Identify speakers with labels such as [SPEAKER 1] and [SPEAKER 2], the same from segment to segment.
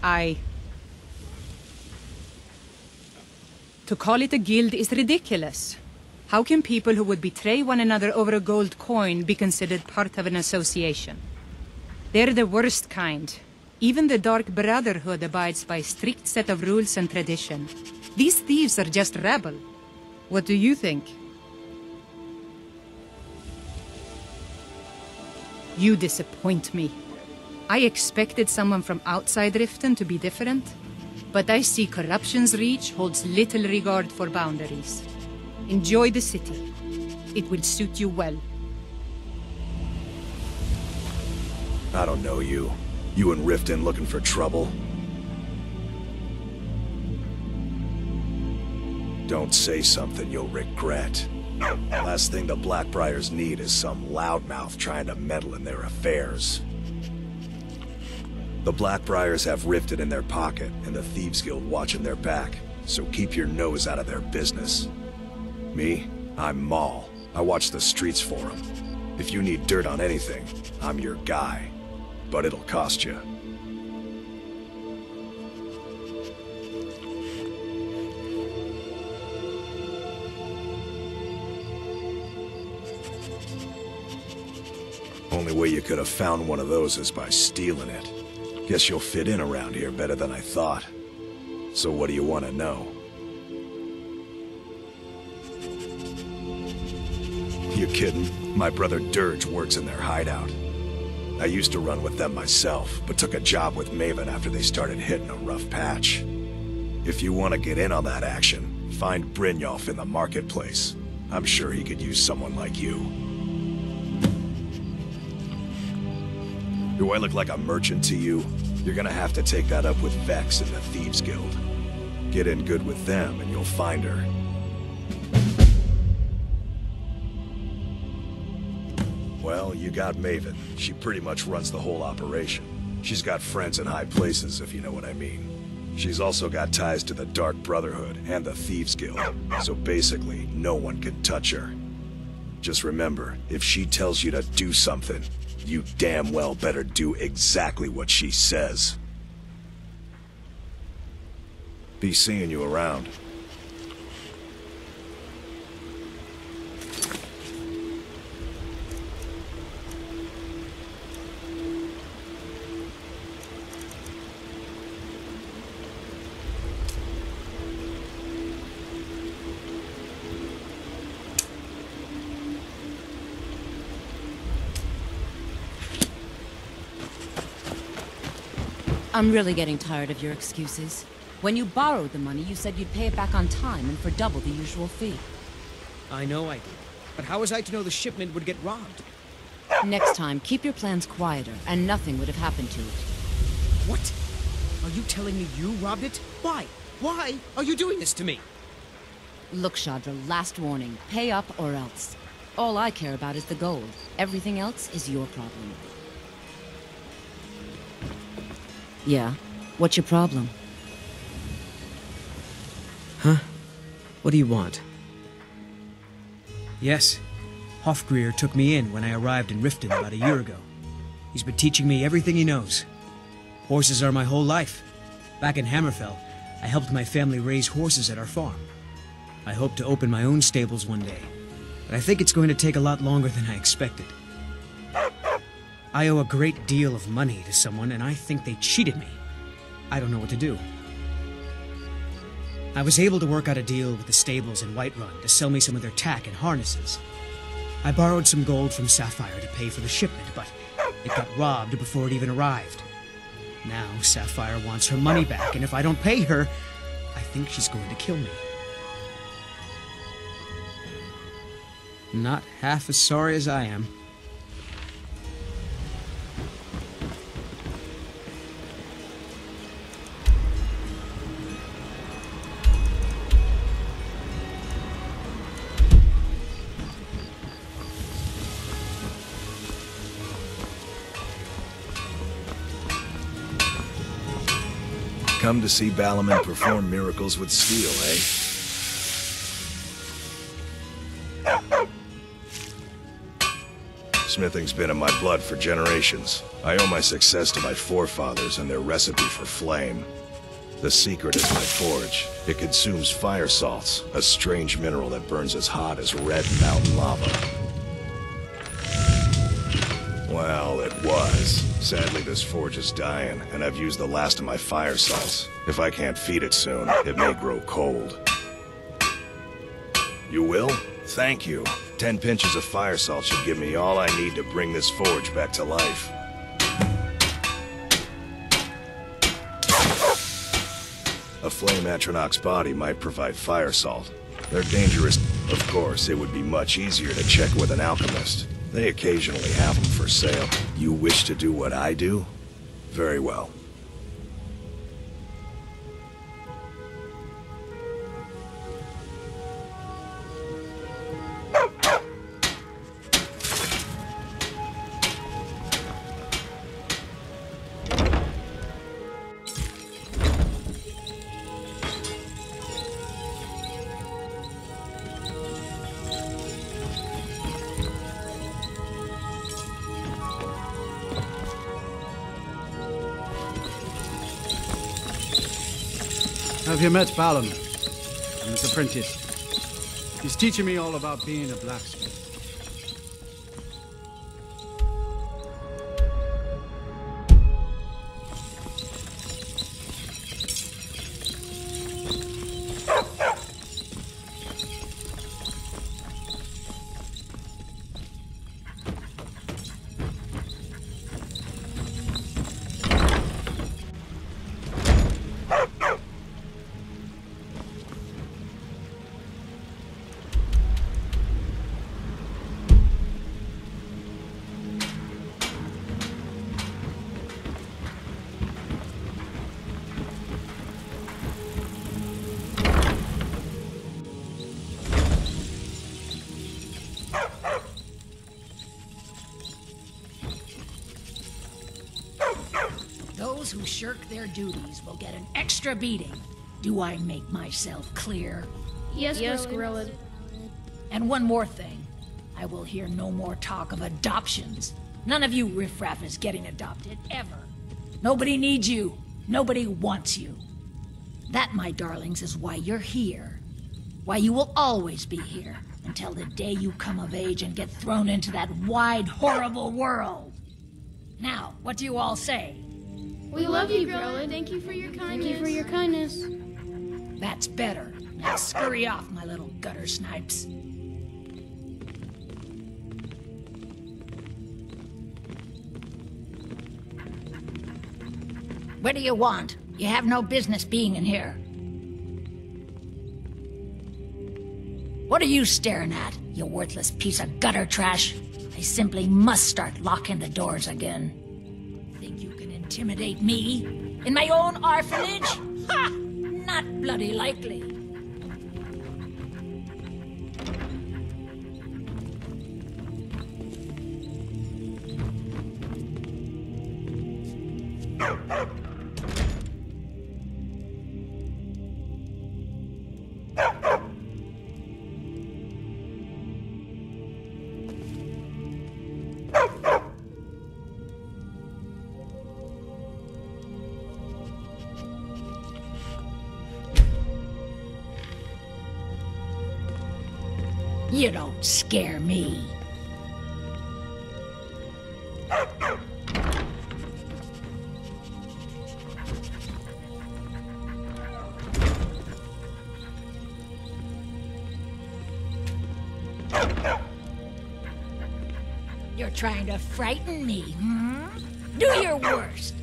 [SPEAKER 1] To call it a guild is ridiculous. How can people who would betray one another over a gold coin be considered part of an association? They're the worst kind. Even the Dark Brotherhood abides by a strict set of rules and tradition. These thieves are just rabble. What do you think? You disappoint me. I expected someone from outside Riften to be different, but I see corruption's reach holds little regard for boundaries. Enjoy the city. It will suit you well.
[SPEAKER 2] I don't know you. You in Riften looking for trouble? Don't say something you'll regret. Last thing the Blackbriars need is some loudmouth trying to meddle in their affairs. The Blackbriars have Riften in their pocket, and the Thieves Guild watching their back, so keep your nose out of their business. Me? I'm Maul. I watch the streets for them. If you need dirt on anything, I'm your guy. But it'll cost you. Only way you could have found one of those is by stealing it. Guess you'll fit in around here better than I thought. So what do you want to know? You kidding? My brother Dirge works in their hideout. I used to run with them myself, but took a job with Maven after they started hitting a rough patch. If you want to get in on that action, find Brynjolf in the marketplace. I'm sure he could use someone like you. Do I look like a merchant to you? You're gonna have to take that up with Vex in the Thieves Guild. Get in good with them and you'll find her. Well, you got Maven. She pretty much runs the whole operation. She's got friends in high places, if you know what I mean. She's also got ties to the Dark Brotherhood and the Thieves Guild, so basically, no one can touch her. Just remember, if she tells you to do something, you damn well better do exactly what she says. Be seeing you around.
[SPEAKER 3] I'm really getting tired of your excuses. When you borrowed the money, you said you'd pay it back on time and for double the usual fee.
[SPEAKER 4] I know I did. But how was I to know the shipment would get robbed?
[SPEAKER 3] Next time, keep your plans quieter, and nothing would have happened to it.
[SPEAKER 4] What? Are you telling me you robbed it? Why? Why are you doing this to me?
[SPEAKER 3] Look, Shadra, last warning. Pay up or else. All I care about is the gold. Everything else is your problem. Yeah? What's your problem?
[SPEAKER 4] Huh? What do you want? Yes. Hofgrir took me in when I arrived in Riften about a year ago. He's been teaching me everything he knows. Horses are my whole life. Back in Hammerfell, I helped my family raise horses at our farm. I hope to open my own stables one day, but I think it's going to take a lot longer than I expected. I owe a great deal of money to someone, and I think they cheated me. I don't know what to do. I was able to work out a deal with the stables in Whiterun to sell me some of their tack and harnesses. I borrowed some gold from Sapphire to pay for the shipment, but it got robbed before it even arrived. Now Sapphire wants her money back, and if I don't pay her, I think she's going to kill me. Not half as sorry as I am.
[SPEAKER 2] Come to see Balaman perform miracles with steel, eh? Smithing's been in my blood for generations. I owe my success to my forefathers and their recipe for flame. The secret is my forge. It consumes fire salts, a strange mineral that burns as hot as red mountain lava. Well, it was. Sadly, this forge is dying, and I've used the last of my fire salts. If I can't feed it soon, it may grow cold. You will? Thank you. 10 pinches of fire salt should give me all I need to bring this forge back to life. A flame Atronach's body might provide fire salt. They're dangerous. Of course, it would be much easier to check with an alchemist. They occasionally have them for sale. You wish to do what I do? Very well.
[SPEAKER 5] Have you met Balan? I'm his apprentice. He's teaching me all about being a blacksmith.
[SPEAKER 6] Those who shirk their duties will get an extra beating. Do I make myself clear?
[SPEAKER 7] Yes, Grelod.
[SPEAKER 6] And one more thing. I will hear no more talk of adoptions. None of you riffraff is getting adopted, ever. Nobody needs you. Nobody wants you. That, my darlings, is why you're here. Why you will always be here, until the day you come of age and get thrown into that wide, horrible world. Now, what do you all say?
[SPEAKER 7] We love you, Grelod. Thank you for your kindness. Thank you for your kindness.
[SPEAKER 6] That's better. Now scurry off, my little gutter snipes. What do you want? You have no business being in here. What are you staring at, you worthless piece of gutter trash? I simply must start locking the doors again. Think you can intimidate me? In my own orphanage? Ha! Not bloody likely. You don't scare me. You're trying to frighten me, hmm? Do your worst.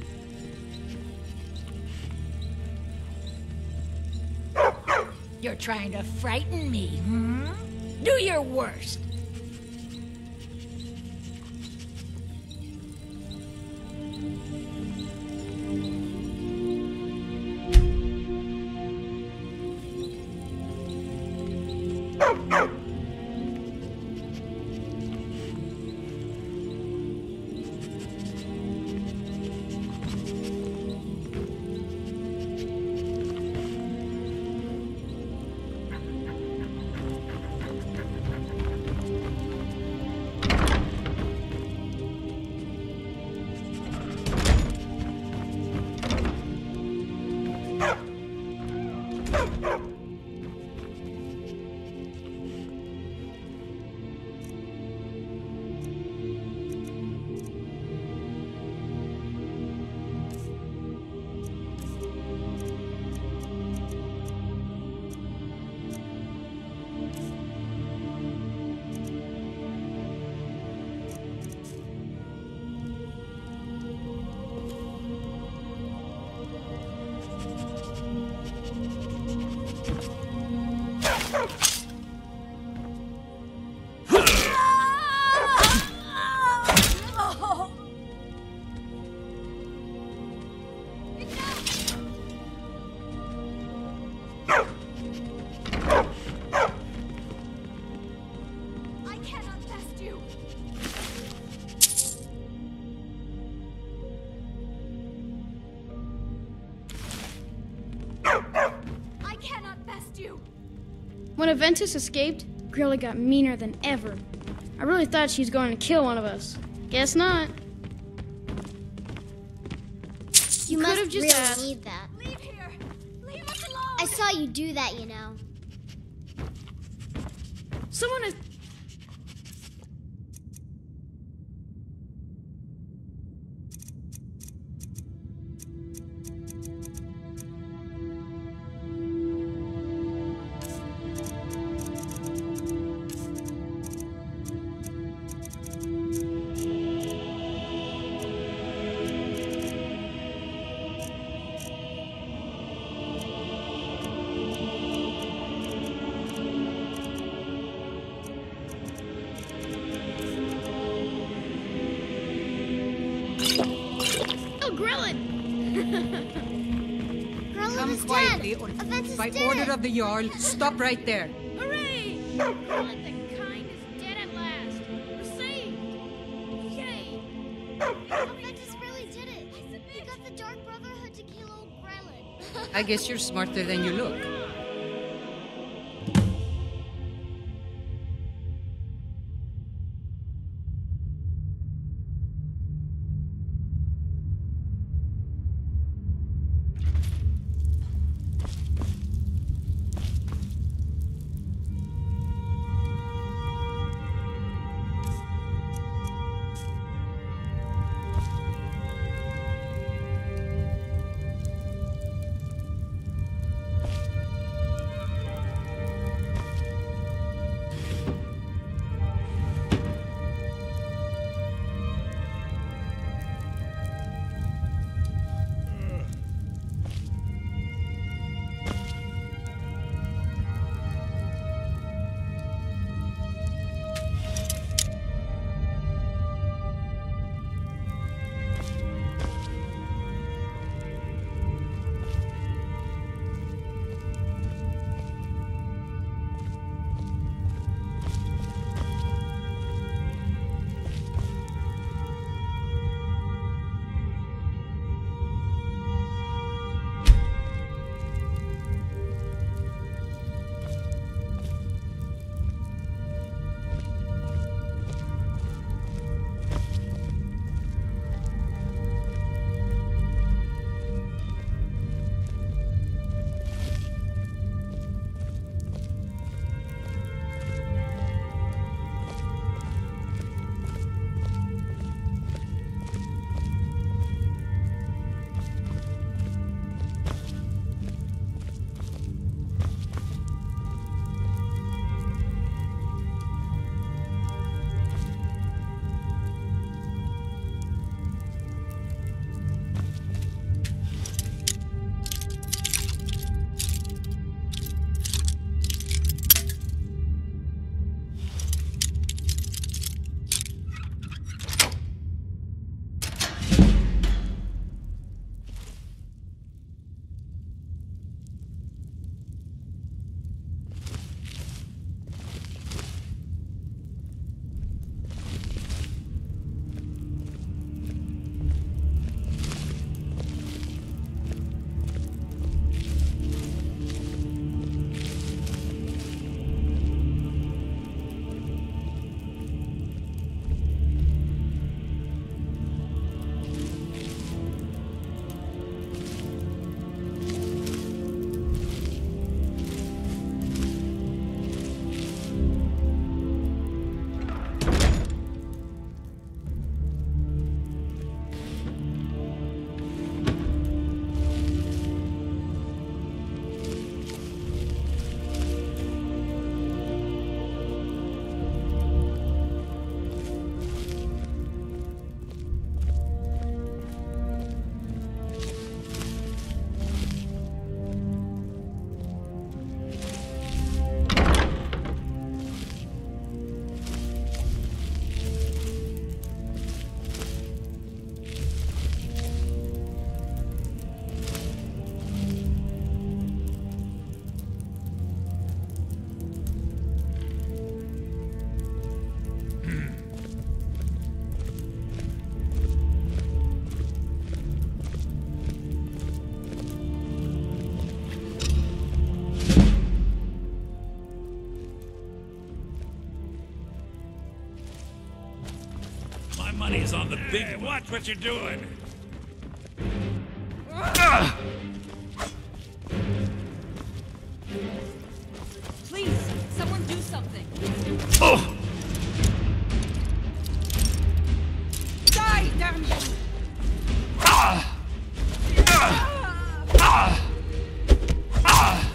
[SPEAKER 6] You're trying to frighten me, hmm? Do your worst.
[SPEAKER 7] When Aventus escaped, Grelod got meaner than ever. I really thought she was going to kill one of us. Guess not.
[SPEAKER 8] You
[SPEAKER 7] could
[SPEAKER 8] must
[SPEAKER 7] have just
[SPEAKER 8] really
[SPEAKER 7] asked.
[SPEAKER 8] need that.
[SPEAKER 9] Leave here! Leave us alone!
[SPEAKER 8] I saw you do that, you know.
[SPEAKER 7] Someone is... Oh, Grelod!
[SPEAKER 8] Grelod
[SPEAKER 1] Come
[SPEAKER 8] is
[SPEAKER 1] quietly,
[SPEAKER 8] dead.
[SPEAKER 1] or
[SPEAKER 8] Aventus
[SPEAKER 1] by
[SPEAKER 8] did
[SPEAKER 1] order
[SPEAKER 8] it.
[SPEAKER 1] of the Jarl, stop right there.
[SPEAKER 7] Hooray! Grelod the Kind is dead at last. We're saved. Yay!
[SPEAKER 8] Aventus really did it. He got the Dark Brotherhood to kill old Grelod.
[SPEAKER 1] I guess you're smarter than you look.
[SPEAKER 10] My money's on the big... Watch what you're doing!
[SPEAKER 3] Please, someone do something.
[SPEAKER 10] Oh!
[SPEAKER 3] Die, damn you!
[SPEAKER 10] Ah! Ah! Ah!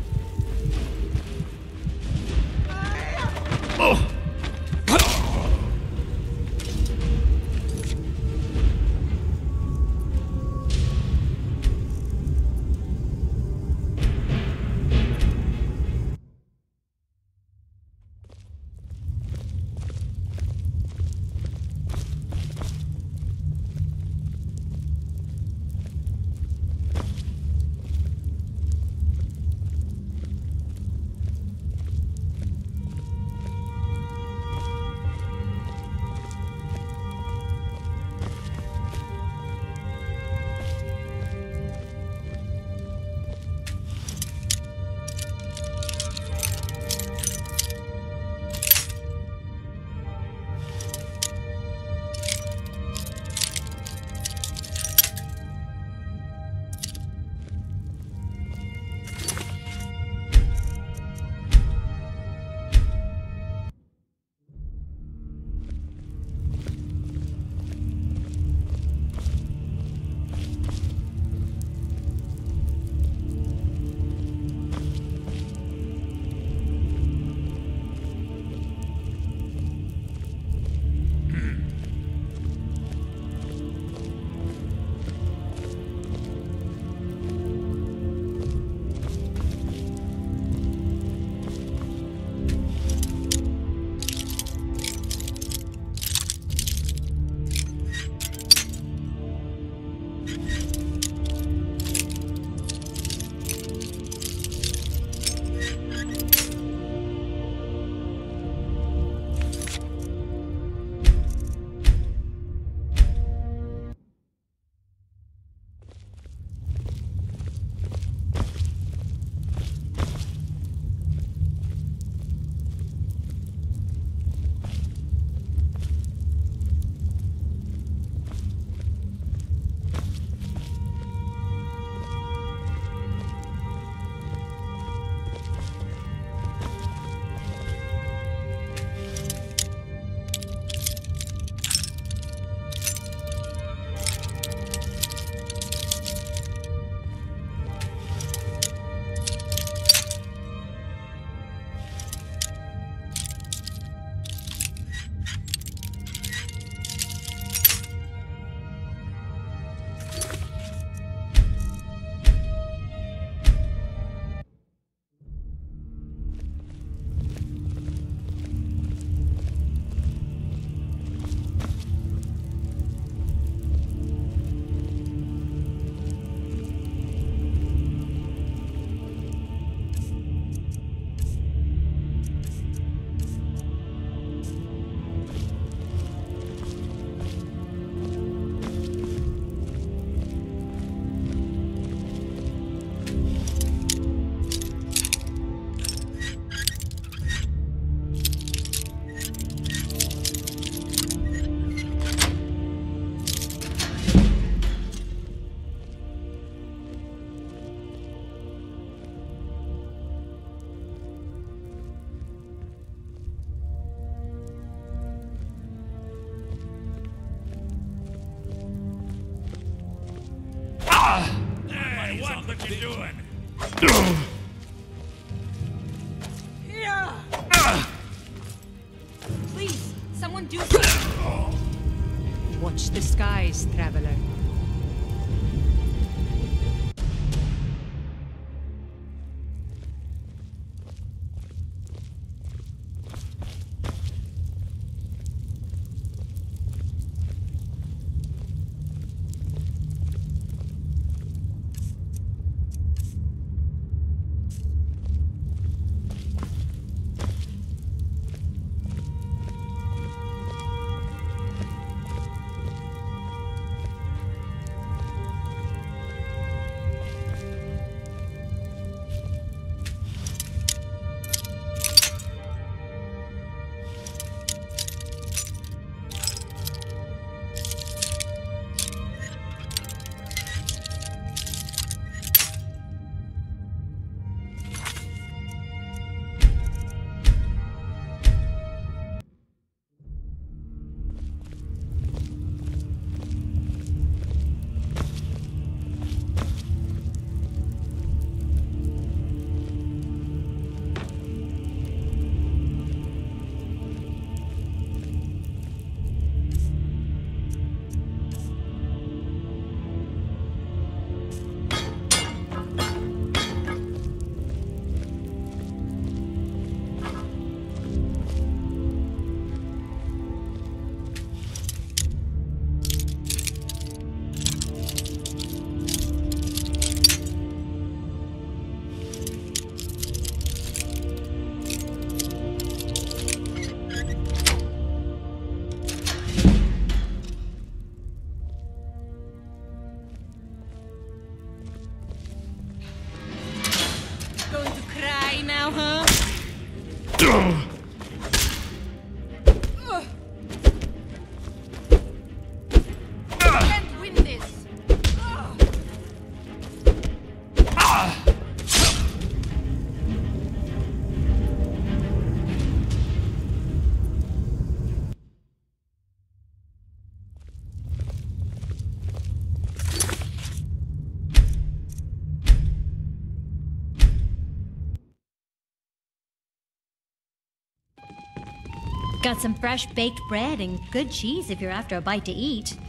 [SPEAKER 10] Oh! Hey, what you doing?
[SPEAKER 3] Please, someone do something.
[SPEAKER 1] Watch the skies, traveler.
[SPEAKER 11] Got some fresh baked bread and good cheese if you're after a bite to eat.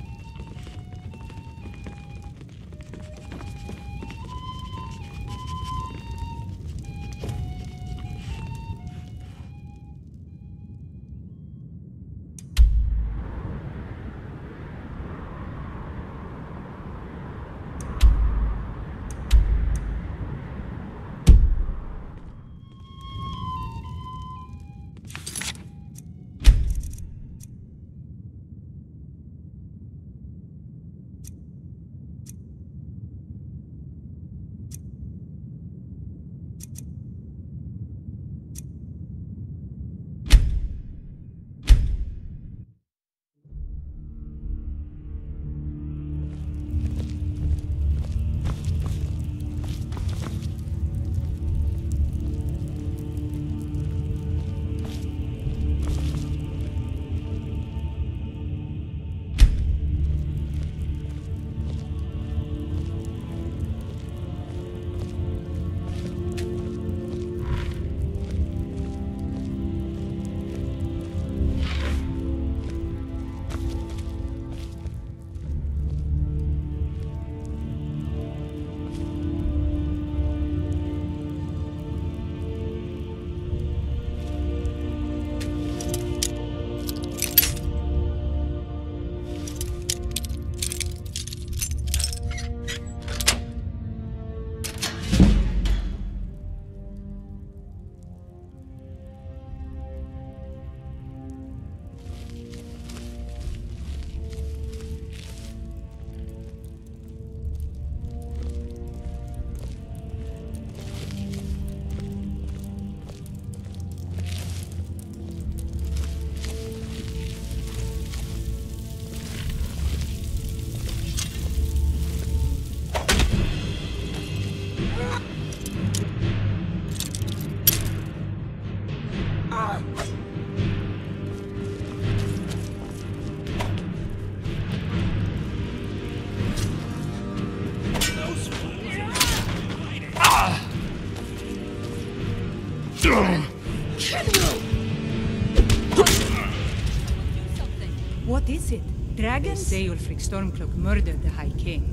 [SPEAKER 1] What is it? Dragons? They say Ulfric Stormcloak murdered the High King.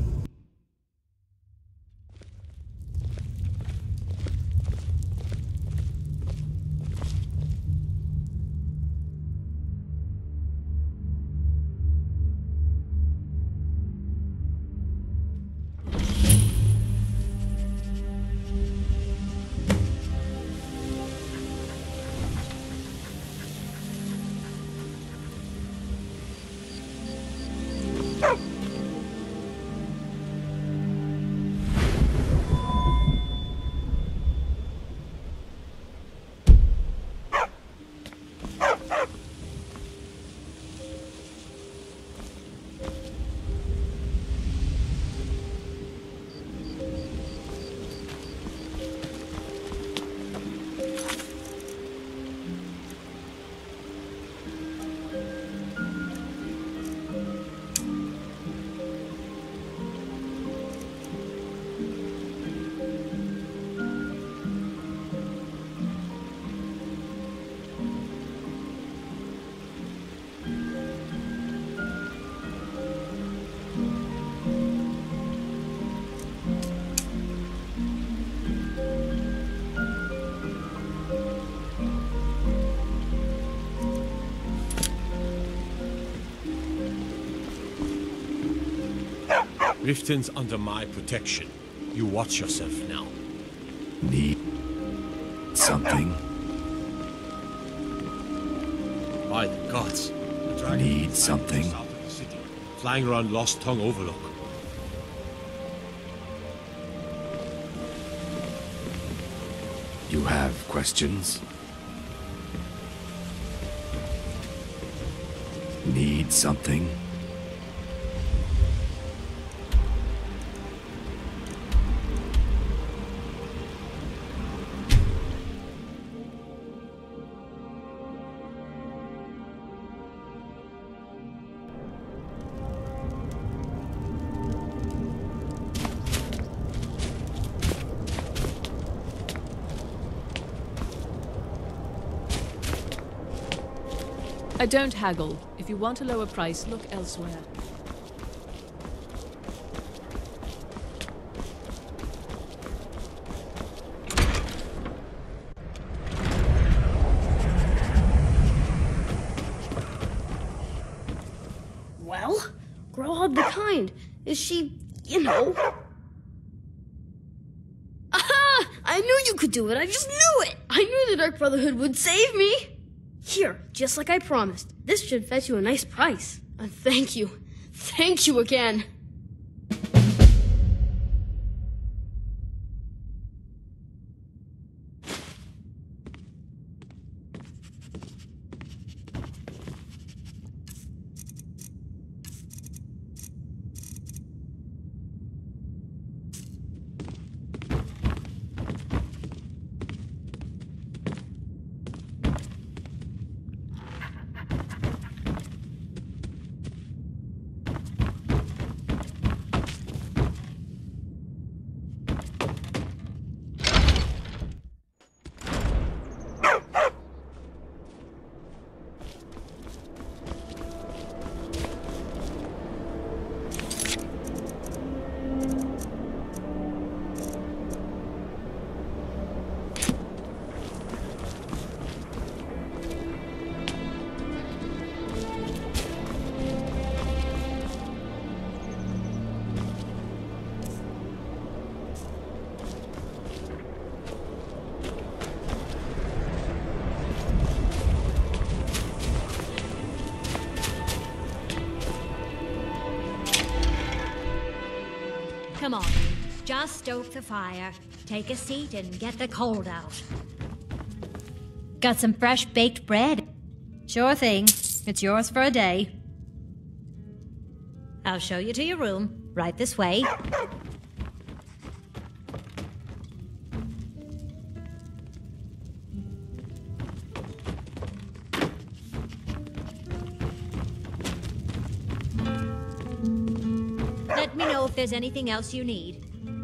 [SPEAKER 12] Riften's under my protection. You watch yourself now.
[SPEAKER 13] Need something?
[SPEAKER 12] By the gods. The dragon
[SPEAKER 13] Need something?
[SPEAKER 12] south of the city, flying around Lost Tongue Overlook.
[SPEAKER 13] You have questions? Need something?
[SPEAKER 14] I don't haggle. If you want a lower price, look elsewhere.
[SPEAKER 7] Well, Grelod the Kind. Is she, you know... Aha! I knew you could do it. I just knew it. I knew the Dark Brotherhood would save me. Here, just like I promised. This should fetch you a nice price. And thank you. Thank you again.
[SPEAKER 11] Come on, just stoke the fire. Take a seat and get the cold out. Got some fresh baked bread? Sure thing. It's yours for a day. I'll show you to your room. Right this way. Let me know if there's anything else you need.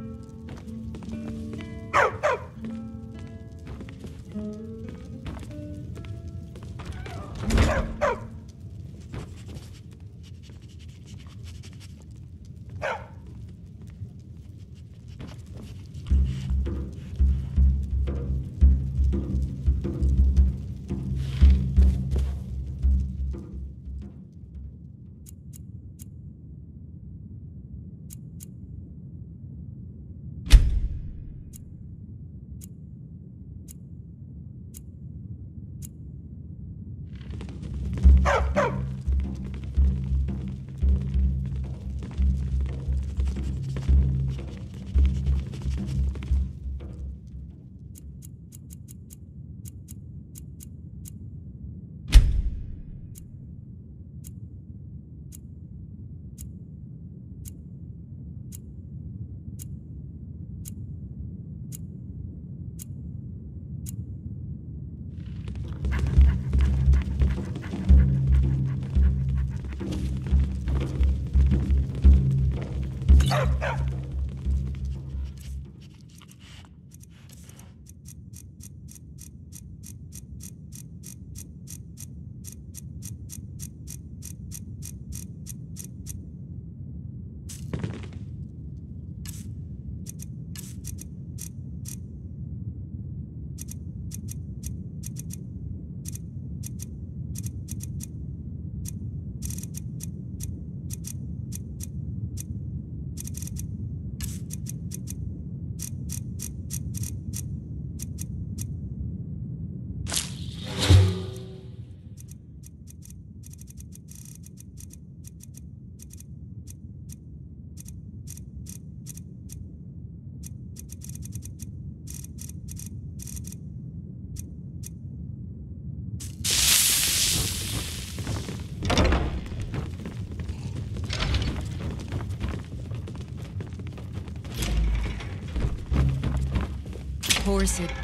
[SPEAKER 15] Horse it.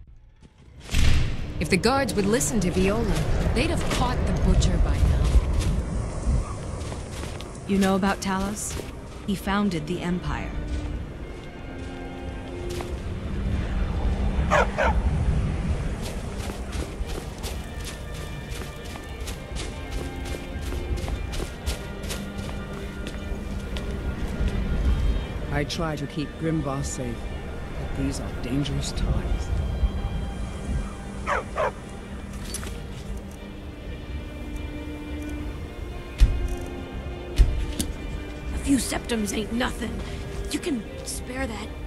[SPEAKER 15] If the guards would listen to Viola, they'd have caught the butcher by now.
[SPEAKER 16] You know about Talos? He founded the Empire.
[SPEAKER 17] I try to keep Grimboss safe, but these are dangerous times.
[SPEAKER 18] A few septums ain't nothing. You can spare that